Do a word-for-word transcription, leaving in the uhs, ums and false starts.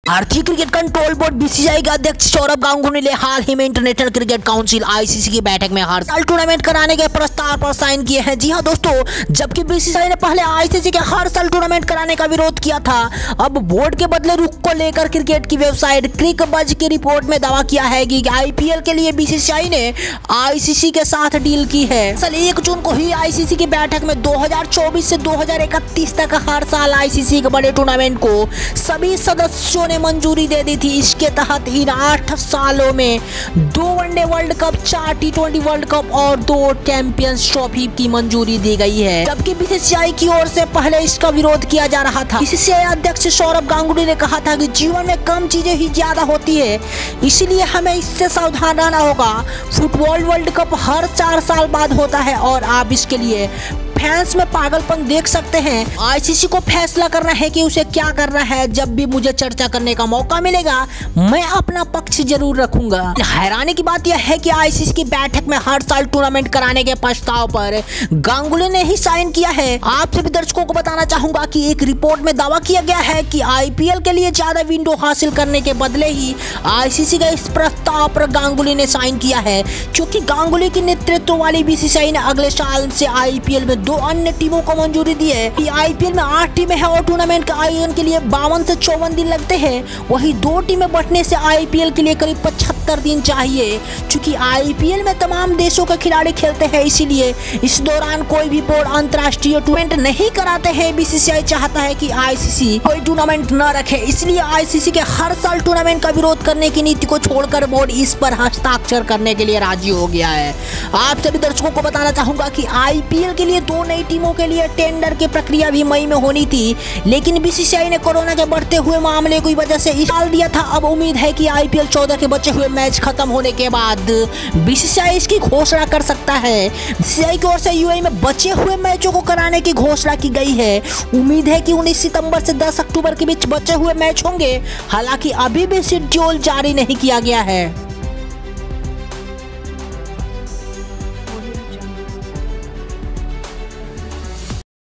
भारतीय cricket control board BCCI के अध्यक्ष सौरभ गांगुली ने हाल ही में इंटरनेशनल क्रिकेट काउंसिल आईसीसी की बैठक में हर साल टूर्नामेंट कराने के प्रस्ताव पर साइन किए हैं। जी हां दोस्तों, जबकि बीसीसीआई ने पहले आईसीसी के हर साल टूर्नामेंट कराने का विरोध किया था, अब बोर्ड के बदले रुख को लेकर क्रिकेट की वेबसाइट क्रिकबज़ की रिपोर्ट में दावा किया है कि आईपीएल के लिए बीसीसीआई ने आईसीसी के साथ डील की है। असल एक जून को ही आईसीसी की बैठक में दो हजार चौबीस से दो हजार इकतीस तक हर साल आईसीसी के बड़े टूर्नामेंट को सभी सदस्यों मंजूरी दे दी थी। इसके तहत इन आठ सालों में दो वनडे वर्ल्ड कप, चार टी ट्वेंटी वर्ल्ड कप और दो चैंपियंस ट्रॉफी की मंजूरी दी गई है, जबकि बीसीसीआई की ओर से पहले इसका विरोध किया जा रहा था। बीसीसीआई अध्यक्ष सौरभ गांगुली ने कहा था कि जीवन में कम चीजें ही ज्यादा होती है, इसलिए हमें इससे सावधान रहना होगा। फुटबॉल वर्ल्ड कप हर चार साल बाद होता है और आप इसके लिए फैंस में पागलपन देख सकते हैं। आईसीसी को फैसला करना है कि उसे क्या करना है। जब भी मुझे चर्चा करने का मौका मिलेगा मैं अपना पक्ष जरूर रखूंगा। हैरानी की बात यह है कि आईसीसी की बैठक में हर साल टूर्नामेंट कराने के प्रस्ताव पर गांगुली ने ही साइन किया है। आप सभी दर्शकों को बताना चाहूंगा कि एक रिपोर्ट में दावा किया गया है कि आईपीएल के लिए ज्यादा विंडो हासिल करने के बदले ही आईसीसी के इस प्रस्ताव पर गांगुली ने साइन किया है, क्योंकि गांगुली की नेतृत्व वाली बीसीसीआई ने अगले साल से आईपीएल में दो अन्य टीमों को मंजूरी दी है। आईपीएल में आठ टीमें हैं और टूर्नामेंट का आयोजन के लिए बावन से चौवन दिन लगते हैं। वही दो टीमें बंटने से आईपीएल के लिए करीब पचहत्तर दिन चाहिए। क्योंकि आईपीएल में तमाम देशों के खिलाड़ी खेलते हैं, इसीलिए इस दौरान कोई भी बोर्ड अंतर्राष्ट्रीय टूर्नामेंट नहीं कराते हैं। बीसीसीआई चाहता है कि आईसीसी कोई टूर्नामेंट न रखे, इसलिए आईसीसी के हर साल टूर्नामेंट का विरोध करने की नीति को छोड़कर बोर्ड इस पर हस्ताक्षर करने के लिए राजी हो गया है। आप सभी दर्शकों को बताना चाहूंगा कि आईपीएल के लिए दो नई टीमों के लिए टेंडर की प्रक्रिया भी मई में होनी थी, लेकिन बीसीसीआई ने कोरोना के बढ़ते हुए मामले की वजह से टाल दिया था। अब उम्मीद है कि आईपीएल चौदह के बचे हुए मैच खत्म होने के बाद बीसीसीआई इसकी घोषणा कर सकता है। बीसीसीआई की ओर से यूएई में बचे हुए मैचों को कराने की घोषणा की गई है। उम्मीद है कि उन्नीस सितंबर से दस अक्टूबर के बीच बचे हुए मैच होंगे। हालांकि अभी भी शेड्यूल जारी नहीं किया गया है।